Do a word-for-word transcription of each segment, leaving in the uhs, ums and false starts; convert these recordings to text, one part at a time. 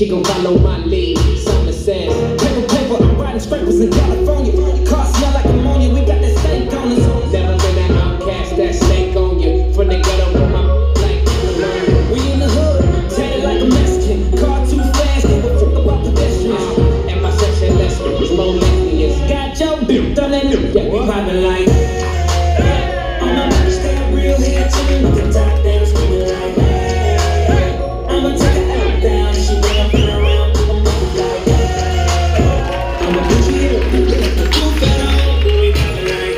she gon' follow my lead. Simon says, paper, paper, I'm riding scrapers in California. Car smell like ammonia, we got that stank on us. Never been an outcast, that stank on you. From the ghetto, put my like we in the hood, tatted like a Mexican. Car too fast, give a fuck about pedestrians. And my section less is more lesbians. Got your bitch, done that new, yeah, we poppin' like. On my money, stay real here, chillin' with the top down, screamin' like. I'ma take it out down, she bring up and around, put them up like. I'ma put you here, put the roof at home, we poppin' like.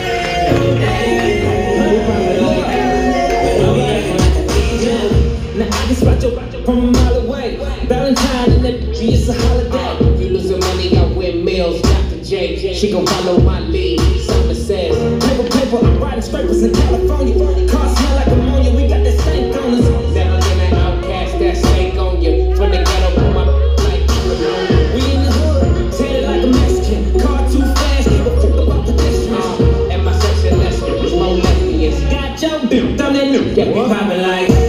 Now I can spot you from a mile away. Valentine and that G, it's a holiday. You losing money, I win meals. Doctor J, she gon' follow my lead. Simon says, paper, paper, I'm riding scrapers in California. Car smell like ammonia, we got that stank on us. Never been an outcast, that stank on you. From the ghetto, put my like we in the hood, tatted like a Mexican. Car too fast, give a fuck about pedestrians. And my section less is more lesbians. Got your bitch, done that new, yeah, we poppin' like.